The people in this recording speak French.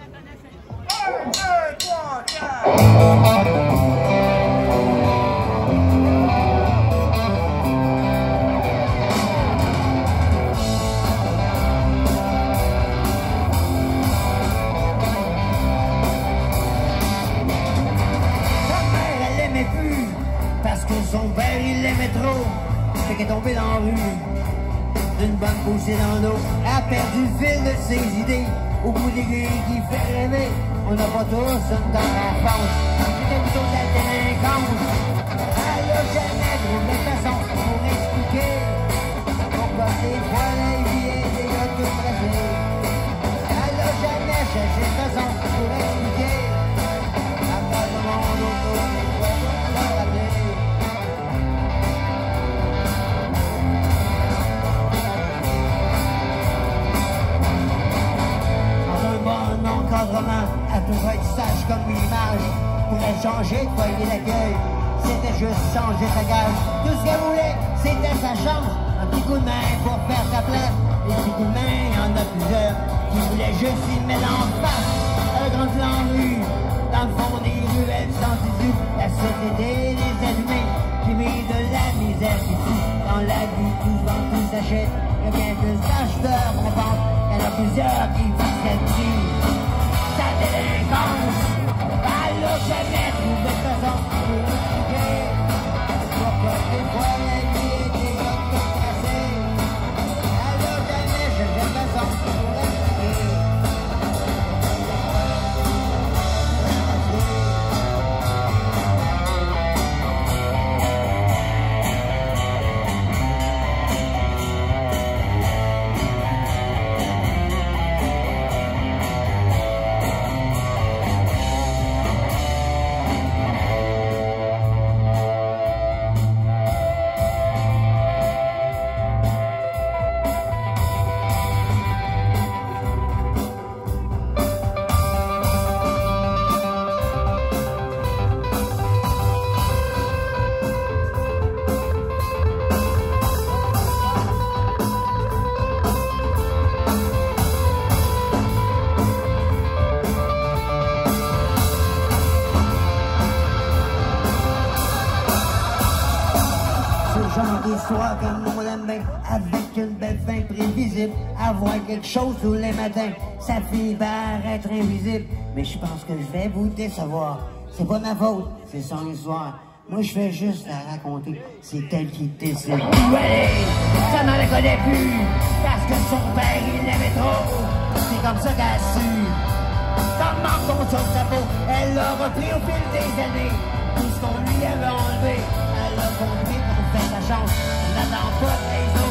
1, 2, 3, 4. Parce que son père il l'aimait trop, fait qu'elle est tombée dans la rue, d'une bonne poussée dans l'eau, elle a perdu le fil de ses idées, au bout des grilles qui fait rêver, on n'a pas tous une tendre enfance, c'était plutôt de la délinquance, elle a jamais trouvé de façon pour expliquer, pourquoi des fois la vie est des gars tout tracés, elle a jamais cherché de façon pour expliquer, à part le monde autour des fois. Elle pourrait être sage comme une image, pourrait changer de foyer d'accueil, c'était juste changer sa gage. Tout ce qu'elle voulait, c'était sa chance, un petit coup de main pour faire sa place. Des petits coups de main, il y en a plusieurs qui voulaient juste s'y mettre en face. Un grand plan rue, dans le fond des ruelles sans issue, la société des allumés qui met de la misère ici. Dans la vie, tout vend, tout s'achète, il y a bien plus d'acheteurs qu'on pense, il y en a plusieurs qui vivent cette vie. Sa délinquance, elle n'a jamais trouvé de façon pour expliquer pourquoi des fois la vie est déjà tout tracée. Elle n'a jamais cherché de façon pour expliquer. Soir comme on l'aime bien, avec une belle fin prévisible, avoir quelque chose tous les matins, ça finit par être invisible. Mais je pense que je vais vous décevoir. C'est pas ma faute, c'est son histoire. Moi je fais juste la raconter, c'est elle qui décide. Ouais, ça m'en la connaît plus, parce que son père il l'aimait trop. C'est comme ça qu'elle a su. Comment qu'on sauve sa peau, elle l'a repris au fil des années. Tout ce qu'on lui avait enlevé, elle a compris qu'on fait sa chance. On n'attend pas que les